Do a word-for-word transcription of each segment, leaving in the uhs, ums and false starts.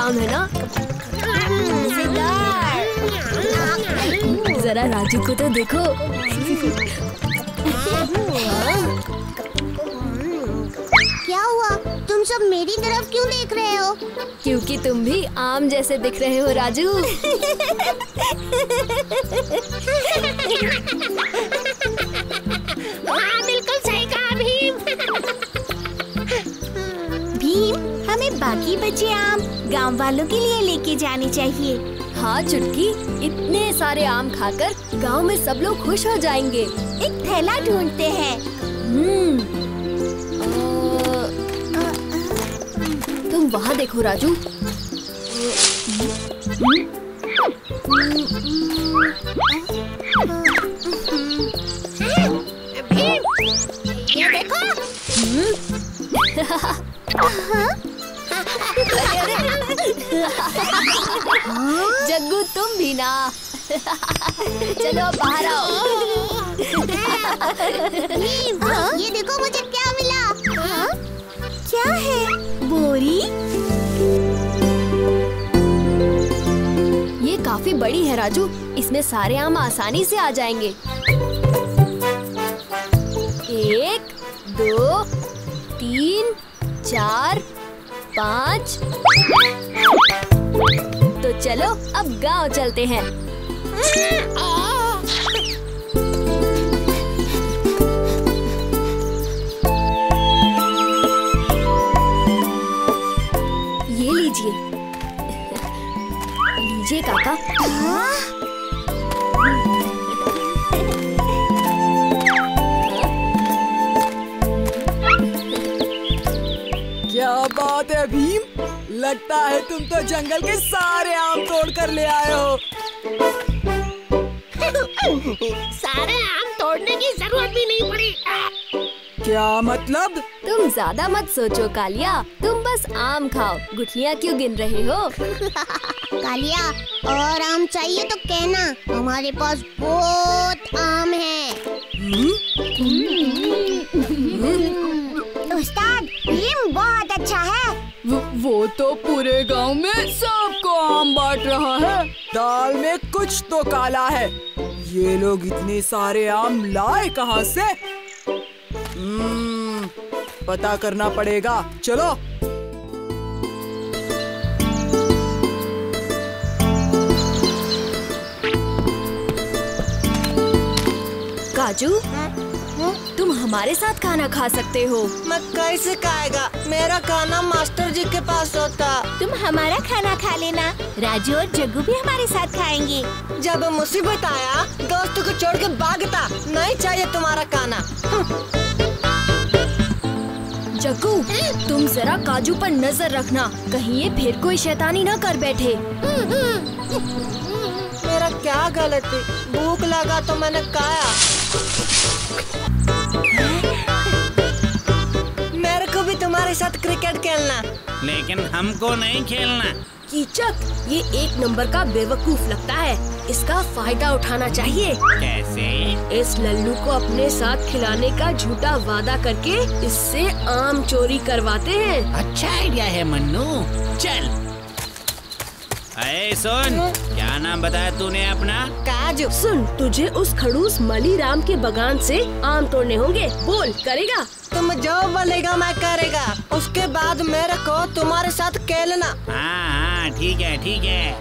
आम है ना? जरा राजू को तो देखो। क्या हुआ? तुम सब मेरी तरफ क्यों देख रहे हो? क्योंकि तुम भी आम जैसे दिख रहे हो राजू। हाँ, बिल्कुल सही कहा भीम। भीम, हमें बाकी बचे आम गांव वालों के लिए लेके जाने चाहिए। हाँ चुटकी, इतने सारे आम खाकर गांव में सब लोग खुश हो जाएंगे। एक थैला ढूंढते हैं। हम्म, तुम वहाँ देखो राजू। भीम, ये देखो। जग्गू तुम भी ना। चलो अब बाहर आओ। भीम, ये देखो मुझे क्या मिला। हाँ? क्या है? बोरी? ये काफी बड़ी है राजू, इसमें सारे आम आसानी से आ जाएंगे। एक, दो, तीन, चार, पाँच। तो चलो अब गांव चलते हैं। ये लीजिए। लीजिए काका। क्या बात है भीम, लगता है तुम तो जंगल के सारे आम तोड़ कर ले आए हो। सारे आम तोड़ने की जरूरत भी नहीं पड़ी। क्या मतलब? तुम ज्यादा मत सोचो कालिया, तुम बस आम खाओ, गुठलियाँ क्यों गिन रहे हो? कालिया, और आम चाहिए तो कहना, हमारे पास बहुत आम है। उस्ताद, भीम बहुत अच्छा है। वो, वो तो पूरे गांव में सबको आम बांट रहा है। दाल में कुछ तो काला है। ये लोग इतने सारे आम लाए कहाँ से? हम्म, पता करना पड़ेगा। चलो। काजू, तुम हमारे साथ खाना खा सकते हो। मैं कैसे खाएगा? मेरा खाना मास्टर जी के पास होता। तुम हमारा खाना खा लेना, राजू और जग्गू भी हमारे साथ खाएंगे। जब मुसीबत आया दोस्तों को छोड़ के भागता, नहीं चाहिए तुम्हारा खाना। जग्गू, तुम जरा काजू पर नजर रखना, कहीं ये फिर कोई शैतानी ना कर बैठे। मेरा क्या गलती? भूख लगा तो मैंने खाया। मेरे को भी तुम्हारे साथ क्रिकेट खेलना। लेकिन हमको नहीं खेलना। कीचक, ये एक नंबर का बेवकूफ लगता है, इसका फायदा उठाना चाहिए। कैसे? इस लल्लू को अपने साथ खिलाने का झूठा वादा करके इससे आम चोरी करवाते हैं। अच्छा आइडिया है मन्नू, चल। अरे सुन, क्या नाम बताया तूने अपना? काजू। सुन, तुझे उस खड़ूस मलीराम के बगान से आम तोड़ने होंगे। बोल, करेगा? तुम जो बोलेगा मैं करेगा। उसके बाद मेरे को तुम्हारे साथ खेलना। हाँ हाँ ठीक है ठीक है।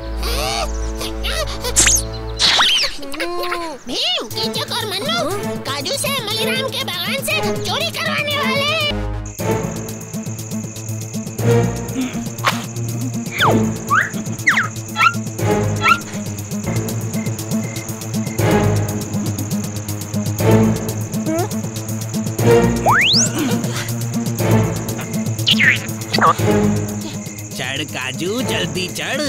भीम, कीचक और मन्नू काजू से मलीराम के बगान से चोरी करवाने वाले हैं। चढ़ काजू, जल्दी चढ़।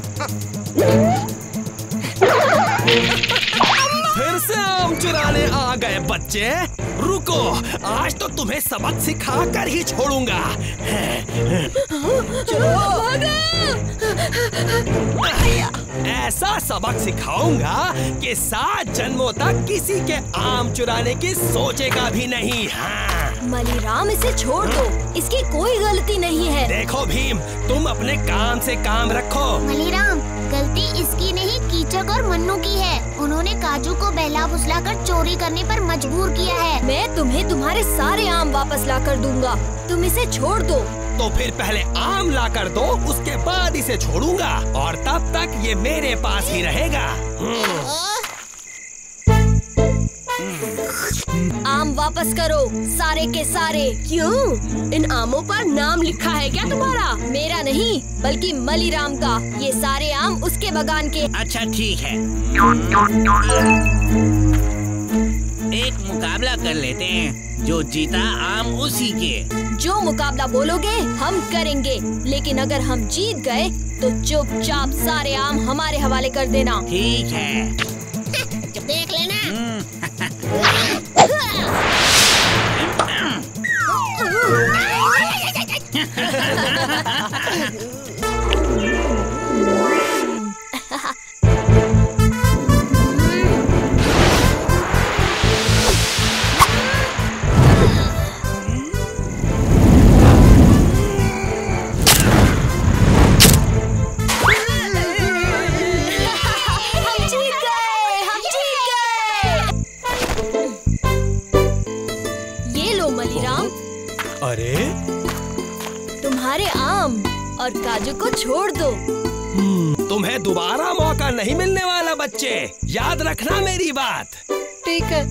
फिर से आम चुराने आ कहाँ गए बच्चे? रुको, आज तो तुम्हें सबक सिखा कर ही छोड़ूंगा। ऐसा सबक सिखाऊंगा कि सात जन्मों तक किसी के आम चुराने की सोचेगा भी नहीं। हाँ। मलीराम, इसे छोड़ दो, इसकी कोई गलती नहीं है। देखो भीम, तुम अपने काम से काम रखो। मलीराम, गलती इसकी नहीं, कीचक और मन्नू की है। उन्होंने काजू को बहला फुसला कर चोरी करने पर मजबूर किया है। मैं तुम्हें तुम्हारे सारे आम वापस ला कर दूंगा, तुम इसे छोड़ दो। तो फिर पहले आम ला कर दो, उसके बाद इसे छोड़ूंगा और तब तक ये मेरे पास ही रहेगा। आम वापस करो, सारे के सारे। क्यों? इन आमों पर नाम लिखा है क्या तुम्हारा? मेरा नहीं, बल्कि मलीराम का। ये सारे आम उसके बगान के। अच्छा ठीक है, एक मुकाबला कर लेते हैं, जो जीता आम उसी के। जो मुकाबला बोलोगे हम करेंगे, लेकिन अगर हम जीत गए तो चुपचाप सारे आम हमारे हवाले कर देना। ठीक है। देख लेना। अरे, तुम्हारे आम और काजू को छोड़ दो। तुम्हें दोबारा मौका नहीं मिलने वाला बच्चे, याद रखना मेरी बात। ठीक है।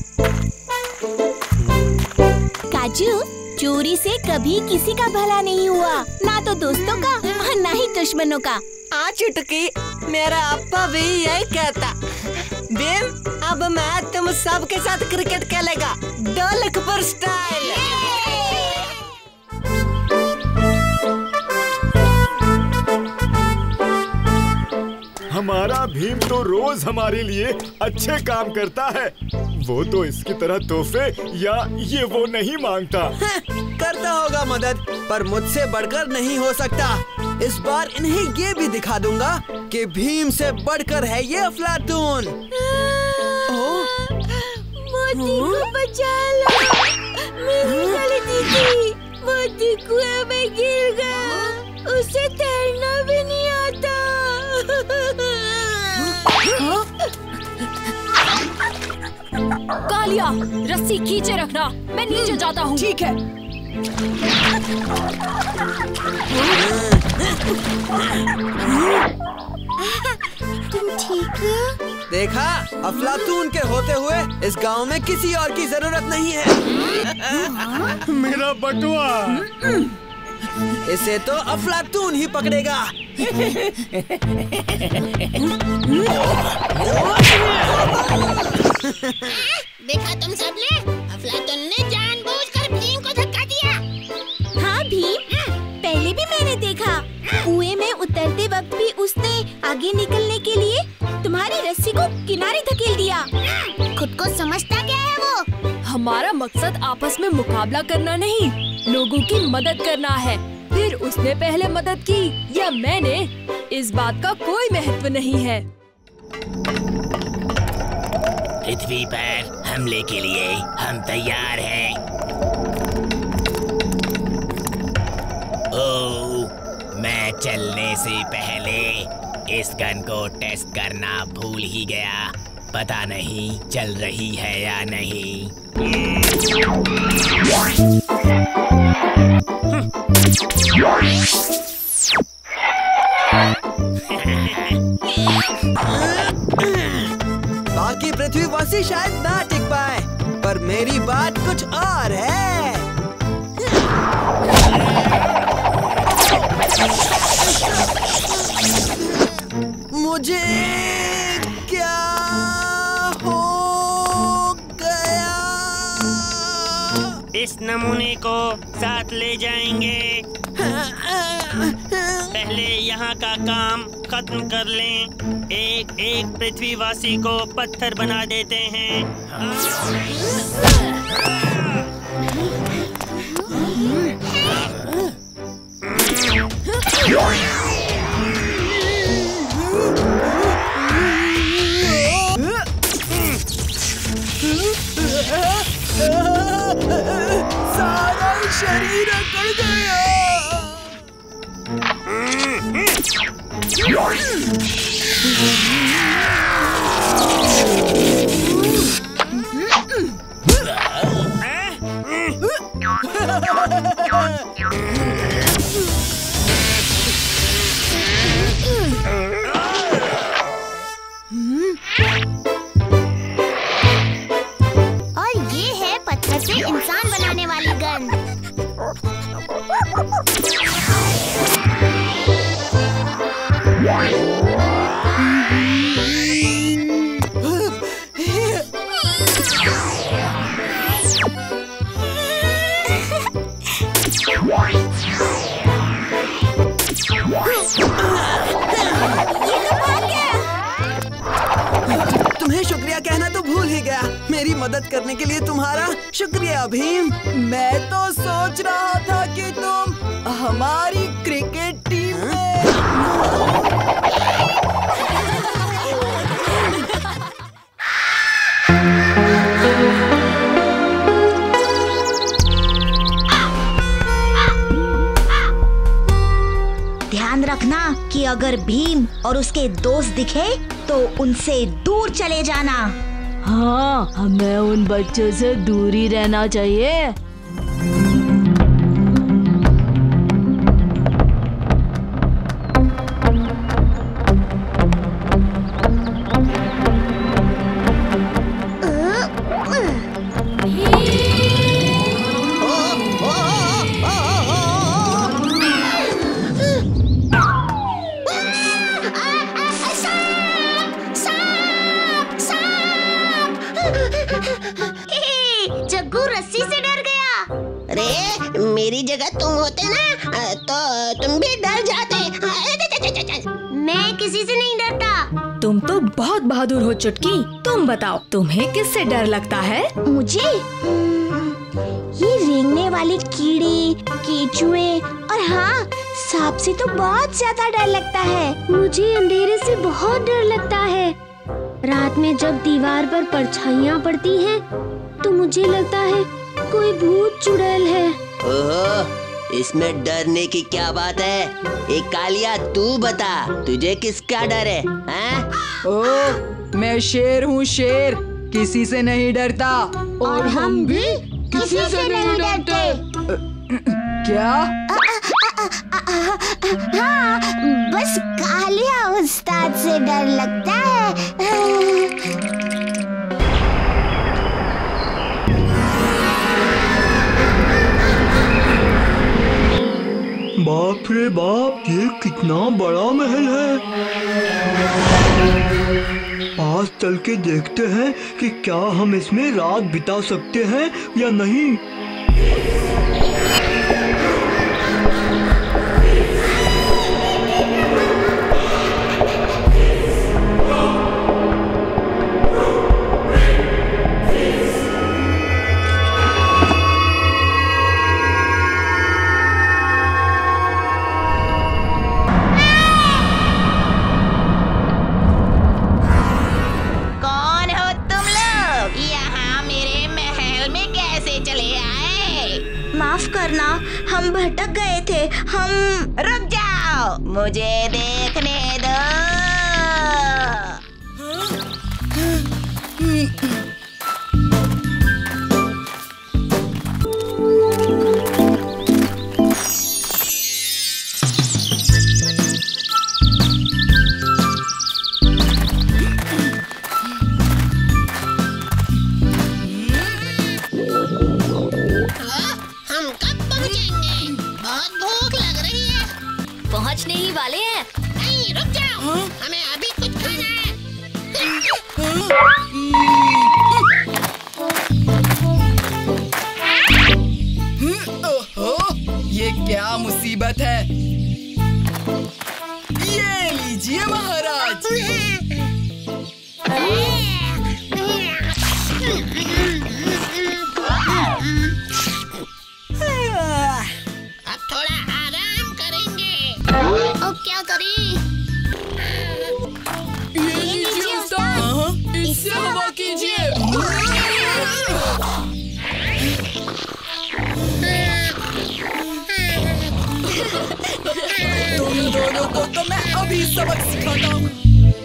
काजू, चोरी से कभी किसी का भला नहीं हुआ, ना तो दोस्तों का और ना ही दुश्मनों का। हाँ चुटकी, मेरा अप्पा भी यही कहता। भीम, अब मैं तुम सबके साथ क्रिकेट खेलेगा, ढोलकपुर स्टाइल। हमारा भीम तो रोज हमारे लिए अच्छे काम करता है। वो तो इसकी तरह तोहफे या ये वो नहीं मांगता। करता होगा मदद, पर मुझसे बढ़कर नहीं हो सकता। इस बार इन्हें ये भी दिखा दूंगा कि भीम से बढ़कर है ये अफलातून। मोती को बचा लो, मेरी गलती थी। मोती कुएं में गिर गया, उसे तैरना भी नहीं आता। कालिया, रस्सी खींचे रखना, मैं नीचे जाता हूँ। ठीक है। तुम ठीक है? देखा, अफलातून के होते हुए इस गांव में किसी और की जरूरत नहीं है। मेरा बटुआ, इसे तो अफलातून ही पकड़ेगा। देखा तुम सबने, अफलातून ने जानबूझकर भीम को धक्का दिया। हाँ भीम, पहले भी मैंने देखा। कुएं में उतरते वक्त भी उसने आगे निकलने के लिए तुम्हारी रस्सी को किनारे धकेल दिया। खुद को समझता क्या है वो? हमारा मकसद आपस में मुकाबला करना नहीं, लोगों की मदद करना है। फिर उसने पहले मदद की या मैंने, इस बात का कोई महत्व नहीं है। पृथ्वी पर हमले के लिए हम तैयार हैं। ओह, मैं चलने से पहले इस गन को टेस्ट करना भूल ही गया। पता नहीं चल रही है या नहीं। बाकी पृथ्वीवासी शायद ना टिक पाए, पर मेरी बात कुछ और है। मुझे क्या हो गया? इस नमूने को साथ ले जाएंगे। पहले यहाँ का काम खत्म कर लें। एक एक पृथ्वीवासी को पत्थर बना देते हैं। सारा शरीर अकड़ गया। और ये है पत्थर से इंसान बनाने वाली गन। तुम्हें शुक्रिया कहना तो भूल ही गया। मेरी मदद करने के लिए तुम्हारा शुक्रिया भीम। मैं तो सोच रहा था कि तुम हमारी क्रिकेट टीम में। ध्यान रखना कि अगर भीम और उसके दोस्त दिखे तो उनसे दूर चले जाना। हाँ, हमें उन बच्चों से दूर ही रहना चाहिए। जग्गू रस्सी से डर गया। अरे मेरी जगह तुम होते ना तो तुम भी डर जाते। मैं किसी से नहीं डरता। तुम तो बहुत बहादुर हो चुटकी। तुम बताओ, तुम्हें किससे डर लगता है? मुझे ये रेंगने वाले कीड़े, केचुए और हाँ, सांप से तो बहुत ज्यादा डर लगता है। मुझे अंधेरे से बहुत डर लगता है। रात में जब दीवार पर परछाइयाँ पड़ती हैं, तो मुझे लगता है कोई भूत चुड़ैल है। ओहो, इसमें डरने की क्या बात है? एक कालिया, तू बता, तुझे किसका डर है? हैं? ओ, मैं शेर हूँ, शेर, किसी से नहीं डरता। और हम भी किसी से नहीं डरते। क्या? हाँ, बस कालिया उस्ताद से डर लगता है। बाप रे बाप, ये कितना बड़ा महल है। पास चल के देखते हैं कि क्या हम इसमें रात बिता सकते हैं या नहीं। माफ करना, हम भटक गए थे। हम रुक जाओ, मुझे देखने दो। पहुंचने ही वाले हैं। नहीं, रुक जाओ, हमें अभी कुछ खाना है। ओहो, ये क्या मुसीबत है? भी सबक सिखाता हूँ।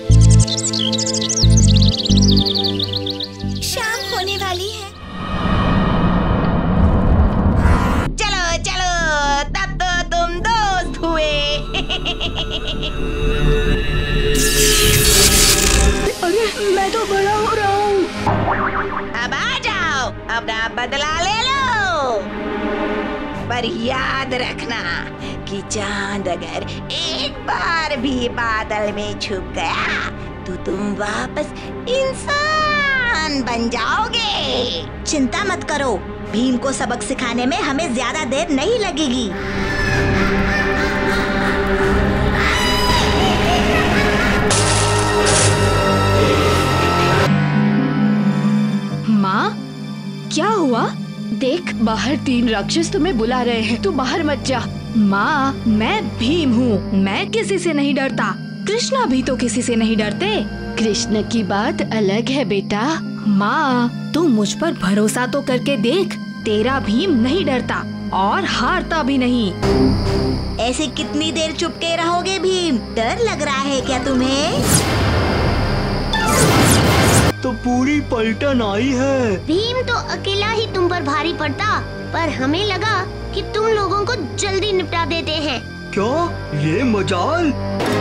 शाम होने वाली है। चलो चलो, तब तो तुम दोस्त हुए। अरे मैं तो बड़ा हो रहा हूँ। अब आ जाओ, अपना बदला ले लो। पर याद रखना कि चांद अगर एक बार भी बादल में छुप गया तो तुम वापस इंसान बन जाओगे। चिंता मत करो, भीम को सबक सिखाने में हमें ज्यादा देर नहीं लगेगी। माँ, क्या हुआ? देख, बाहर तीन राक्षस तुम्हें बुला रहे हैं, तू बाहर मत जा। माँ, मैं भीम हूँ, मैं किसी से नहीं डरता। कृष्णा भी तो किसी से नहीं डरते। कृष्ण की बात अलग है बेटा। माँ, तू मुझ पर भरोसा तो करके देख, तेरा भीम नहीं डरता और हारता भी नहीं। ऐसे कितनी देर चुपके रहोगे भीम? डर लग रहा है क्या तुम्हें? तो पूरी पलटन आई है। भीम तो अकेला ही तुम पर भारी पड़ता, पर हमें लगा कि तुम लोगों को जल्दी निपटा देते हैं। क्या ये मजाल?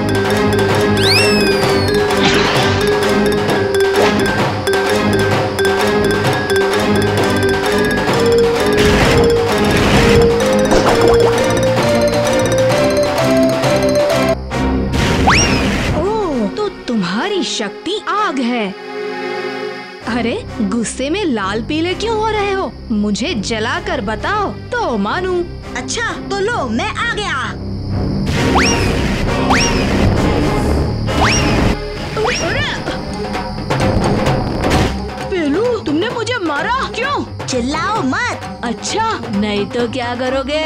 ओह, तो तुम्हारी शक्ति आग है। अरे, गुस्से में लाल पीले क्यों हो रहे हो? मुझे जला कर बताओ तो मानूं। अच्छा तो लो, मैं आ गया। पेलू, तुमने मुझे मारा क्यों? चिल्लाओ मत। अच्छा, नहीं तो क्या करोगे?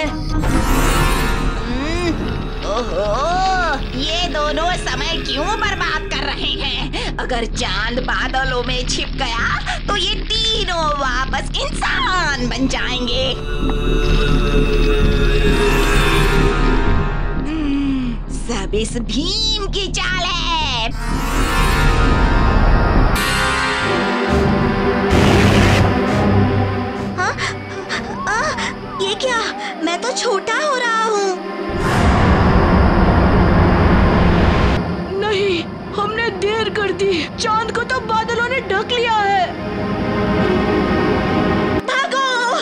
ओहो, ये दोनों समय क्यों बर्बाद कर रहे हैं? अगर चांद बादलों में छिप गया तो ये तीनों वापस इंसान बन जाएंगे। सब इस भीम की चाल है। हाँ? आ, ये क्या? मैं तो छोटा हो रहा हूँ। नहीं, हमने देर कर दी। चांद को तो बादलों ने ढक लिया है। भागो!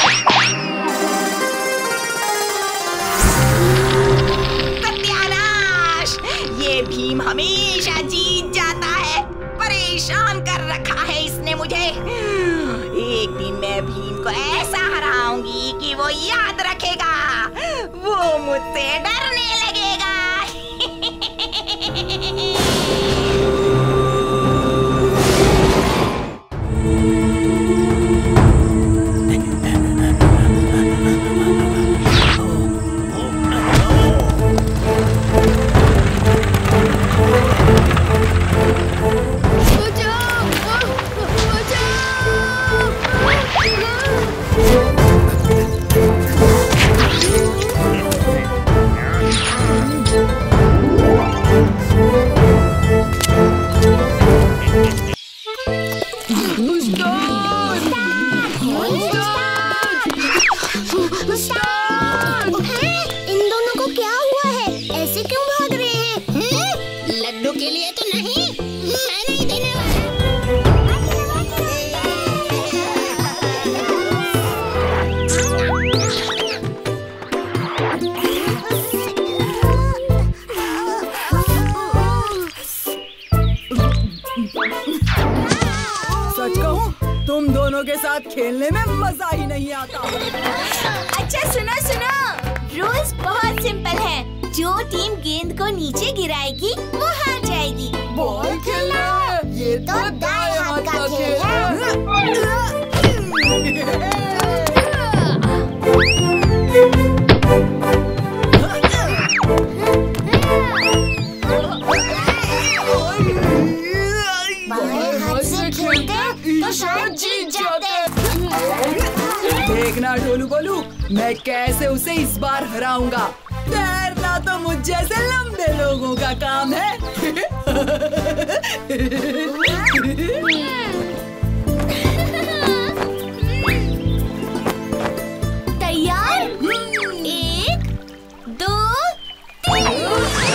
सत्यानाश! ये भीम हमेशा जीत जाता है। परेशान कर रखा है इसने मुझे। एक दिन मैं भीम को ऐसा हराऊंगी कि वो याद रखेगा। वो मुझसे डरने लगेगा। के साथ खेलने में मजा ही नहीं आता। अच्छा सुनो सुनो, रूल्स बहुत सिंपल है। जो टीम गेंद को नीचे गिराएगी वो हार जाएगी। बॉल खेलना है, ये तो दाएं हाथ का खेल है। बाएं हाथ से खेलते तो शायद जीत जाते। देखना ढोलू बोलू, मैं कैसे उसे इस बार हराऊंगा। तैरना तो मुझ जैसे लंबे लोगों का काम है। तैयार? एक, दो, तीन।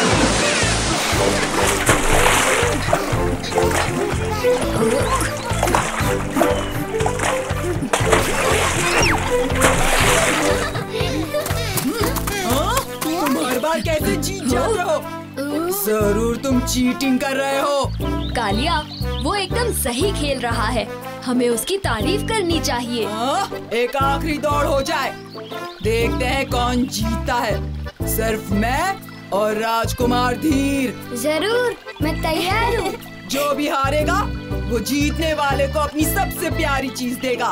तुम हर बार कैसे जीत जाते हो? जरूर तुम चीटिंग कर रहे हो। कालिया, वो एकदम सही खेल रहा है, हमें उसकी तारीफ करनी चाहिए। हाँ, एक आखिरी दौड़ हो जाए, देखते हैं कौन जीतता है। सिर्फ मैं और राजकुमार धीर। जरूर, मैं तैयार हूँ। जो भी हारेगा वो जीतने वाले को अपनी सबसे प्यारी चीज देगा।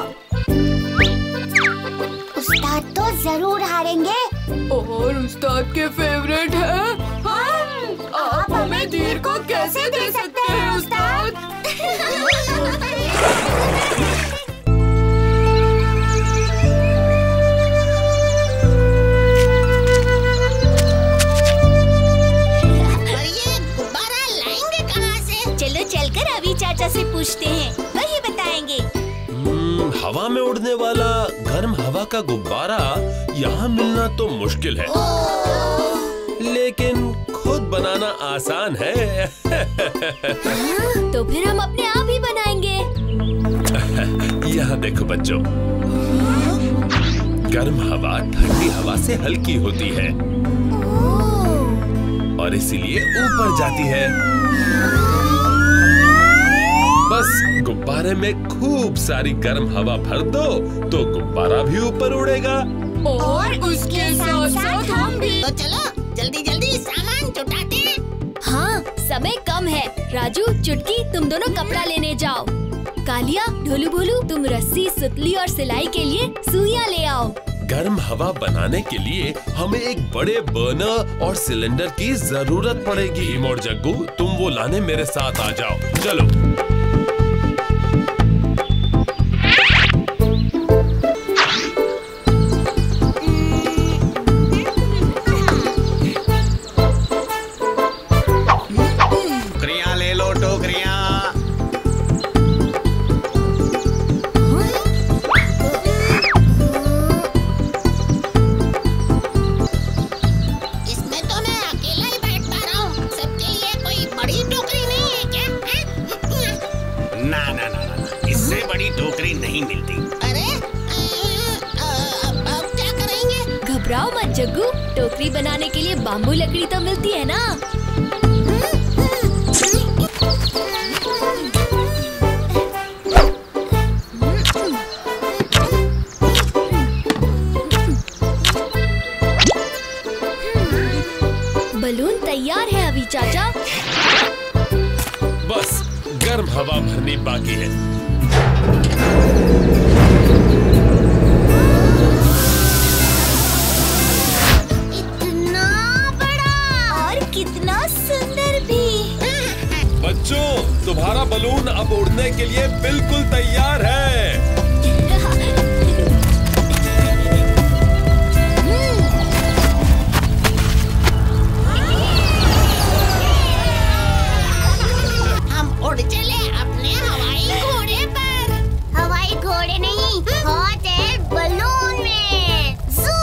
उस्ताद तो जरूर हारेंगे। और उस्ताद के फेवरेट है हम। आप हमें धीर को कैसे दे सकते हैं उस्ताद? और ये गुब्बारा लाएंगे कहाँ से? चलो चलकर अभी चाचा से पूछते हैं, वही बताएंगे। हवा में उड़ने वाला गर्म हवा का गुब्बारा यहाँ मिलना तो मुश्किल है, लेकिन खुद बनाना आसान है। तो फिर हम अपने आप ही बनाएंगे। यहाँ देखो बच्चों, गर्म हवा ठंडी हवा से हल्की होती है और इसीलिए ऊपर जाती है। बस गुब्बारे में खूब सारी गर्म हवा भर दो तो गुब्बारा भी ऊपर उड़ेगा। और उसके साथ साथ हम भी। तो चलो जल्दी जल्दी सामान जुटाते हैं। हाँ, समय कम है। राजू, चुटकी, तुम दोनों कपड़ा लेने जाओ। कालिया, ढोलू भोलू, तुम रस्सी, सुतली और सिलाई के लिए सुइयां ले आओ। गर्म हवा बनाने के लिए हमें एक बड़े बर्नर और सिलेंडर की जरूरत पड़ेगी। भीम और जग्गू, तुम वो लाने मेरे साथ आ जाओ। चलो। जग्गू, टोकरी बनाने के लिए बाम्बू लकड़ी तो मिलती है ना? बलून तैयार है अभी चाचा। बस गर्म हवा भरनी बाकी है। कितना सुंदर भी। बच्चों, तुम्हारा बलून अब उड़ने के लिए बिल्कुल तैयार है। हम उड़ चले अपने हवाई घोड़े पर। हवाई घोड़े नहीं, हॉट एयर बलून में।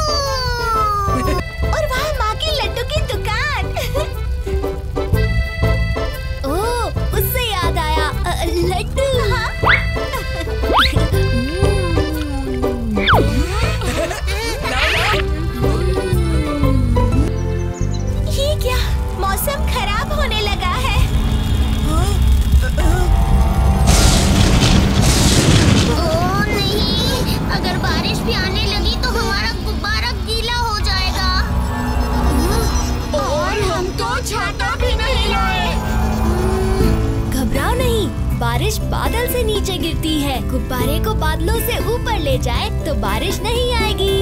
और वहाँ माँ की लड्डू की दुकान। लड्डू। ये क्या, मौसम खराब होने लगा है। ओह नहीं, अगर बारिश भी आने लगी तो हमारा गुब्बारा गीला हो जाएगा। और हम तो छाता भी नहीं लाए। घबराओ नहीं, बारिश बादल से नीचे गिरती है। गुब्बारे को बादलों से ऊपर ले जाए तो बारिश नहीं आएगी।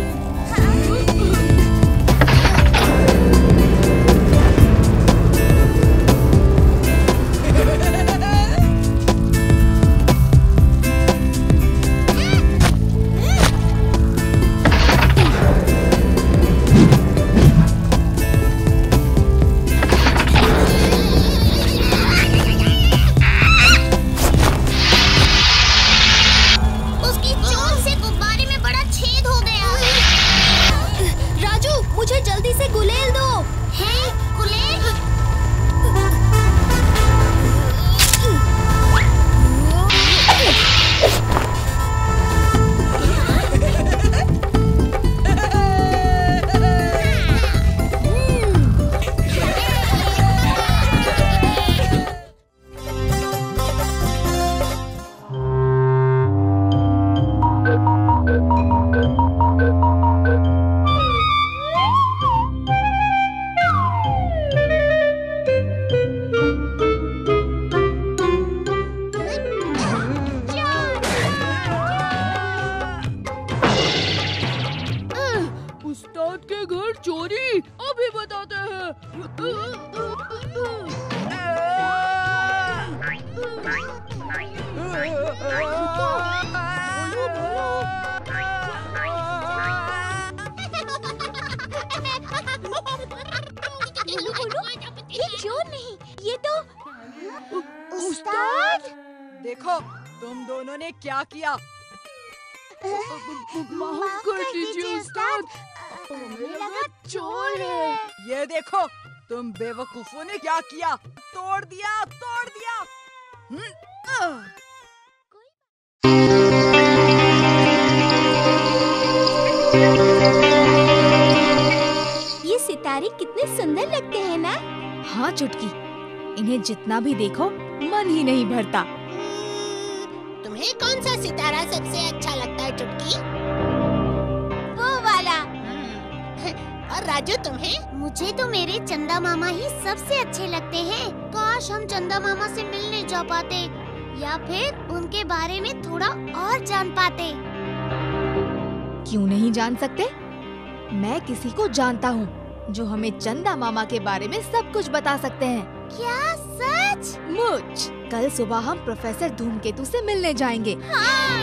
ये चोर नहीं, ये तो उस्ताद। देखो तुम दोनों ने क्या किया। माफ कर दीजिए उस्ताद, हमें लगा चोर है। ये देखो तुम बेवकूफों ने क्या किया, तोड़ दिया तोड़ दिया। हम्म, आह। ये सितारे कितने सुंदर लगते हैं ना? हाँ चुटकी, इन्हें जितना भी देखो मन ही नहीं भरता। तुम्हें कौन सा सितारा सबसे अच्छा लगता है चुटकी? वो वाला। और राजू तुम्हें? मुझे तो मेरे चंदा मामा ही सबसे अच्छे लगते हैं। काश हम चंदा मामा से मिलने जा पाते या फिर उनके बारे में थोड़ा और जान पाते। क्यों नहीं जान सकते? मैं किसी को जानता हूँ जो हमें चंदा मामा के बारे में सब कुछ बता सकते हैं। क्या सच? मुझ कल सुबह हम प्रोफेसर धूमकेतु से मिलने जाएंगे। हाँ।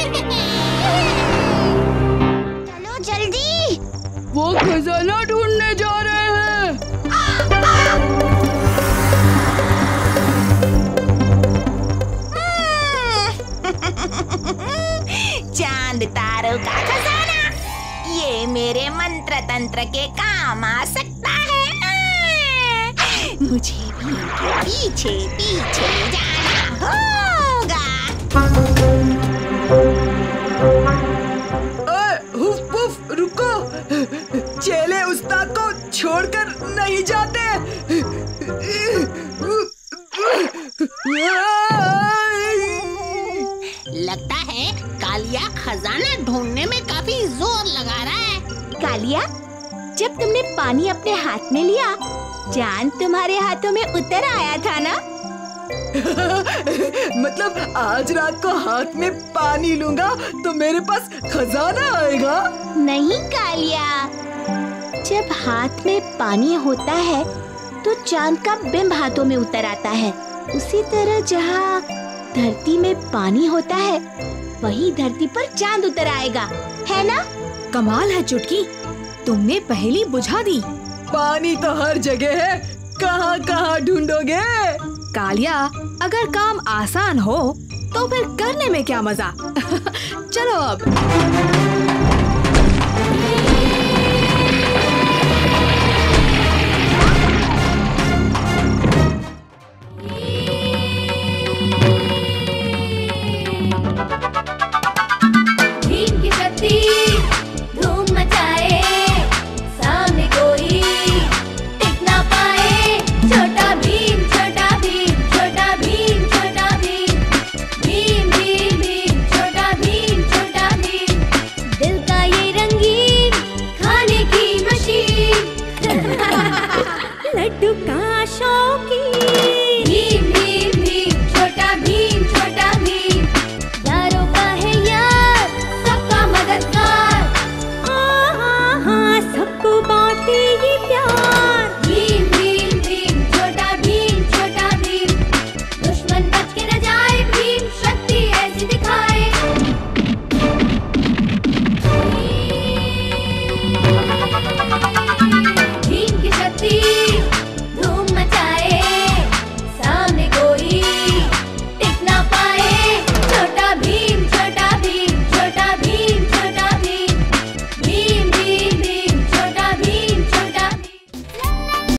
चलो जल्दी, वो खजाना ढूंढने जा रहे हैं। चांद तारों का खजाना, ये मेरे मंत्र तंत्र के काम आ सकता है ना? मुझे भी इनके पीछे पीछे जाना होगा। ओए, हुफ पुफ, रुको। चेले उस्ताद को छोड़कर नहीं जाते। लगता है कालिया खजाना ढूंढने में काफी जोर लगा रहा है। कालिया, जब तुमने पानी अपने हाथ में लिया, चांद तुम्हारे हाथों में उतर आया था ना? मतलब आज रात को हाथ में पानी लूंगा तो मेरे पास खजाना आएगा? नहीं कालिया, जब हाथ में पानी होता है तो चांद का बिंब हाथों में उतर आता है। उसी तरह जहाँ धरती में पानी होता है, वही धरती पर चांद उतर आएगा, है ना? कमाल है चुटकी, तुमने पहेली बुझा दी। पानी तो हर जगह है, कहाँ कहाँ ढूंढोगे? कालिया, अगर काम आसान हो तो फिर करने में क्या मजा। चलो अब।